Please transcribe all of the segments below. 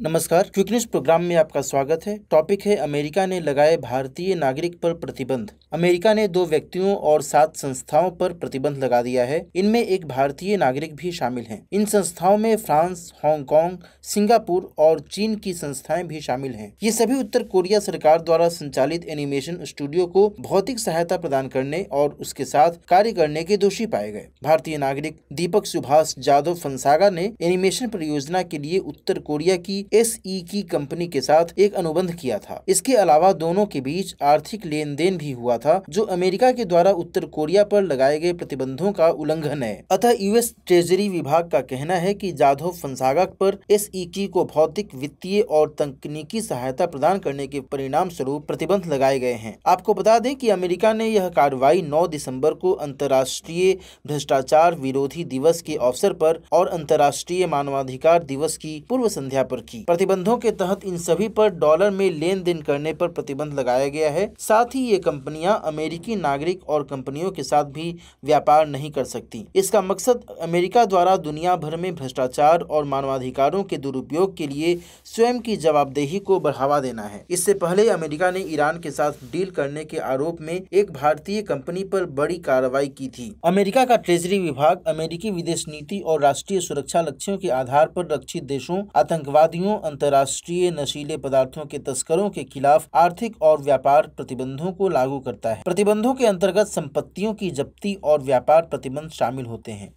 नमस्कार, quick news programme में आपका स्वागत है। टॉपिक है अमेरिका ने लगाए भारतीय नागरिक पर प्रतिबंध। अमेरिका ने 2 व्यक्तियों और 7 संस्थाओं पर प्रतिबंध लगा दिया है। इनमें एक भारतीय नागरिक भी शामिल हैं। इन संस्थाओं में फ्रांस, हांगकांग, सिंगापुर और चीन की संस्थाएं भी शामिल हैं। ये सभी उत्तर कोरिया सरकार द्वारा संचालित एनिमेशन स्टूडियो को भौतिक सहायता प्रदान करने और उसके साथ कार्य करने के दोषी पाए गए। भारतीय नागरिक दीपक सुभाष जाधव फंसागा ने एनिमेशन परियोजना के लिए उत्तर कोरिया की SE की कंपनी के साथ एक अनुबंध किया था। इसके अलावा दोनों के बीच आर्थिक लेन देन भी हुआ था, जो अमेरिका के द्वारा उत्तर कोरिया पर लगाए गए प्रतिबंधों का उल्लंघन है। अतः US ट्रेजरी विभाग का कहना है कि जाधव फंसागा पर SE को भौतिक, वित्तीय और तकनीकी सहायता प्रदान करने के परिणाम स्वरूप प्रतिबंध लगाए गए हैं। आपको बता दें कि अमेरिका ने यह कार्रवाई 9 दिसंबर को अंतर्राष्ट्रीय भ्रष्टाचार विरोधी दिवस के अवसर पर और अंतर्राष्ट्रीय मानवाधिकार दिवस की पूर्व संध्या पर की। प्रतिबंधों के तहत इन सभी पर डॉलर में लेन देन करने पर प्रतिबंध लगाया गया है। साथ ही ये कंपनियां अमेरिकी नागरिक और कंपनियों के साथ भी व्यापार नहीं कर सकती। इसका मकसद अमेरिका द्वारा दुनिया भर में भ्रष्टाचार और मानवाधिकारों के दुरुपयोग के लिए स्वयं की जवाबदेही को बढ़ावा देना है। इससे पहले अमेरिका ने ईरान के साथ डील करने के आरोप में एक भारतीय कंपनी पर बड़ी कार्रवाई की थी। अमेरिका का ट्रेजरी विभाग अमेरिकी विदेश नीति और राष्ट्रीय सुरक्षा लक्ष्यों के आधार पर लक्षित देशों, आतंकवादियों, अंतर्राष्ट्रीय नशीले पदार्थों के तस्करों के खिलाफ आर्थिक और व्यापार प्रतिबंधों को लागू करता है। प्रतिबंधों के अंतर्गत संपत्तियों की जब्ती और व्यापार प्रतिबंध शामिल होते हैं।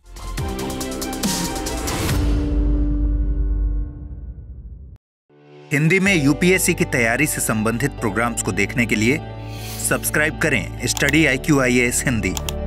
हिंदी में UPSC की तैयारी से संबंधित प्रोग्राम्स को देखने के लिए सब्सक्राइब करें स्टडी IQ IAS हिंदी।